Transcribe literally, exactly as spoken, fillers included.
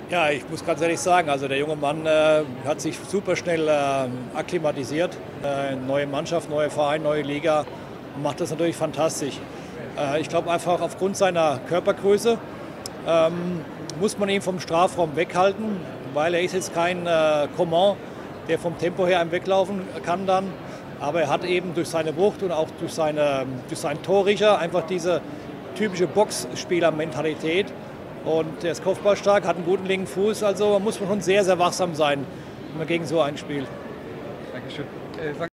Ja, ich muss ganz ehrlich sagen, also der junge Mann äh, hat sich super schnell äh, akklimatisiert. Äh, neue Mannschaft, neue Verein, neue Liga, macht das natürlich fantastisch. Äh, ich glaube einfach aufgrund seiner Körpergröße ähm, muss man ihn vom Strafraum weghalten, weil er ist jetzt kein äh, Coman, der vom Tempo her einem weglaufen kann dann. Aber er hat eben durch seine Wucht und auch durch, seine, durch seinen Torriecher einfach diese typische Boxspieler-Mentalität. Und er ist kopfballstark, hat einen guten linken Fuß, also muss man schon sehr, sehr wachsam sein gegen so ein Spiel. Dankeschön. Äh,